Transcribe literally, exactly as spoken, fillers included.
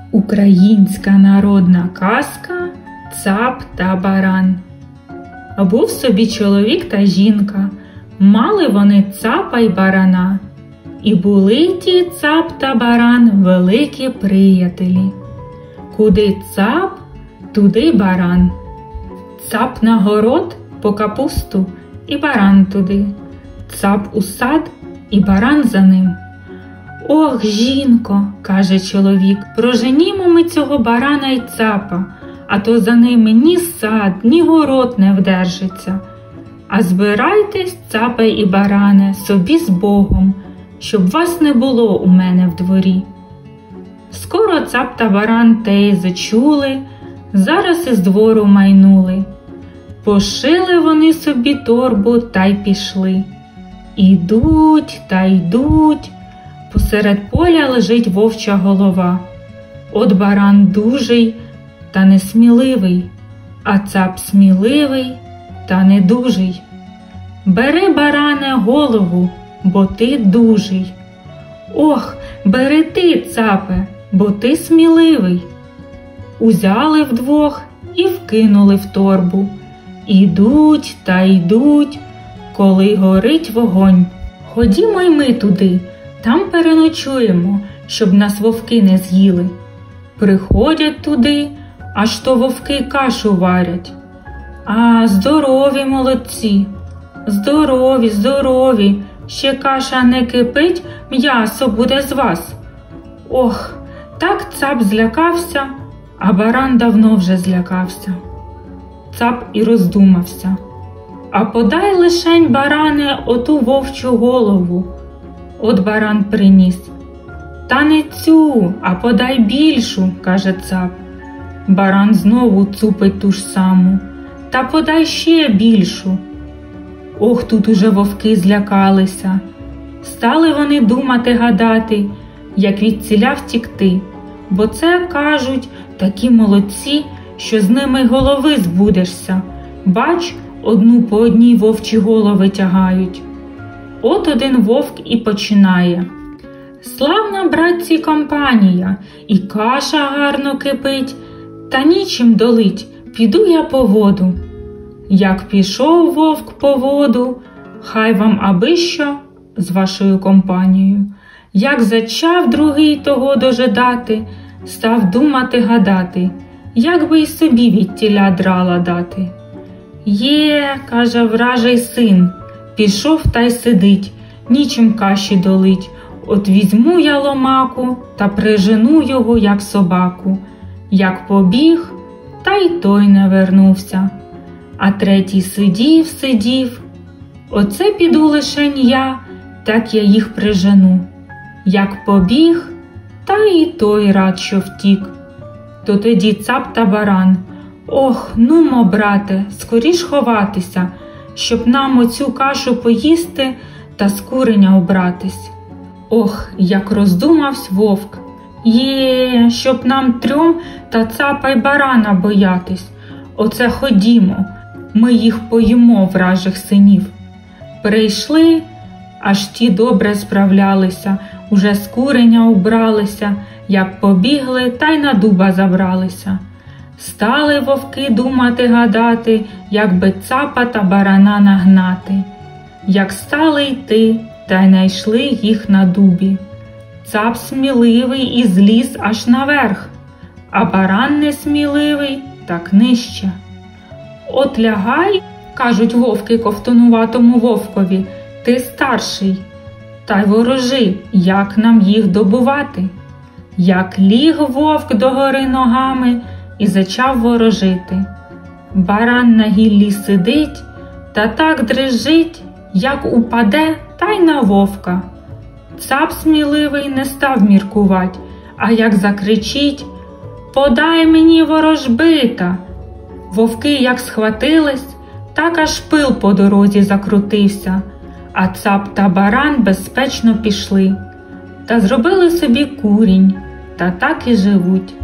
Українська народна казка «Цап та баран». Був собі чоловік та жінка, мали вони цапа й барана. І були ті цап та баран великі приятелі. Куди цап, туди баран. Цап на город по капусту, і баран туди. Цап у сад, і баран за ним. «Ох, жінко, – каже чоловік, – проженімо ми цього барана й цапа, а то за ними ні сад, ні город не вдержиться. А збирайтесь, цапе і баране, собі з Богом, щоб вас не було у мене в дворі». Скоро цап та баран те й зачули, зараз із двору майнули. Пошили вони собі торбу та й пішли. Ідуть та йдуть. Посеред поля лежить вовча голова. От баран дужий та несміливий, а цап сміливий та недужий. «Бери, баране, голову, бо ти дужий». «Ох, бери ти, цапе, бо ти сміливий». Узяли вдвох і вкинули в торбу. Ідуть та йдуть, коли горить вогонь. «Ходімо й ми туди, там переночуємо, щоб нас вовки не з'їли». Приходять туди, аж то вовки кашу варять. «А, здорові молодці, здорові, здорові, ще каша не кипить, м'ясо буде з вас». Ох, так цап злякався, а баран давно вже злякався. Цап і роздумався. «А подай лишень, баране, оту вовчу голову». От баран приніс. «Та не цю, а подай більшу», – каже цап. Баран знову цупить ту ж саму. «Та подай ще більшу». Ох, тут уже вовки злякалися. Стали вони думати, гадати, як відціля втікти, бо це, кажуть, такі молодці, що з ними голови збудешся. Бач, одну по одній вовчі голови тягають. От один вовк і починає. «Славна, братці, компанія, і каша гарно кипить, та нічим долить, піду я по воду». Як пішов вовк по воду, хай вам аби що з вашою компанією. Як зачав другий того дожидати, став думати, гадати, як би й собі відтіля драла дати. «Є, – каже вражий син, – пішов та й сидить, нічим каші долить. От візьму я ломаку та прижену його, як собаку». Як побіг, та й той не вернувся. А третій сидів, сидів. «Оце піду лишень я, так я їх прижену». Як побіг, та й той рад, що втік. То тоді цап та баран. «Ох, нумо, брате, скоріш ховатися, щоб нам оцю кашу поїсти та з куреня убратись». Ох, як роздумавсь вовк. «Є, щоб нам трьом та цапа й барана боятись. Оце ходімо, ми їх поїмо, вражих синів». Прийшли, аж ті добре справлялися, уже з куреня убралися, як побігли, та й на дуба забралися. Стали вовки думати, гадати, як би цапа та барана нагнати. Як стали йти, та й найшли їх на дубі. Цап сміливий і зліз аж наверх, а баран несміливий так нижче. «От лягай, – кажуть вовки ковтонуватому вовкові, – ти старший, та й ворожи, як нам їх добувати». Як ліг вовк догори ногами і зачав ворожити. Баран на гіллі сидить та так дрижить, як упаде, та й на вовка. Цап сміливий не став міркувать, а як закричить: «Подай мені ворожбита!» Вовки як схватились, так аж пил по дорозі закрутився, а цап та баран безпечно пішли. Та зробили собі курінь, та так і живуть.